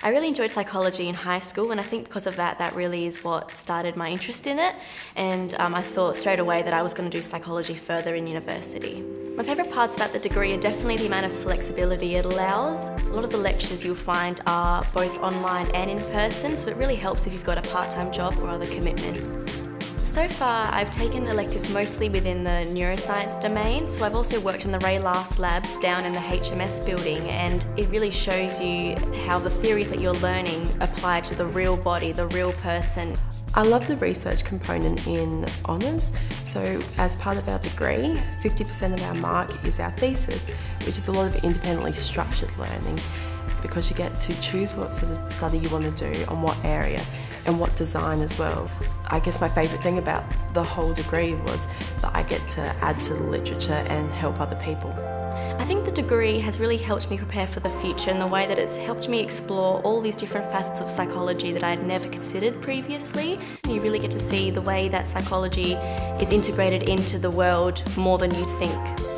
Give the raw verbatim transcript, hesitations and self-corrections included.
I really enjoyed psychology in high school, and I think because of that, that really is what started my interest in it. And um, I thought straight away that I was going to do psychology further in university. My favourite parts about the degree are definitely the amount of flexibility it allows. A lot of the lectures you'll find are both online and in person, so it really helps if you've got a part-time job or other commitments. So far, I've taken electives mostly within the neuroscience domain, so I've also worked in the Ray Last labs down in the H M S building, and it really shows you how the theories that you're learning apply to the real body, the real person. I love the research component in honours. So as part of our degree, fifty percent of our mark is our thesis, which is a lot of independently structured learning, because you get to choose what sort of study you want to do, on what area, and what design as well. I guess my favourite thing about the whole degree was that I get to add to the literature and help other people. I think the degree has really helped me prepare for the future in the way that it's helped me explore all these different facets of psychology that I'd never considered previously. You really get to see the way that psychology is integrated into the world more than you'd think.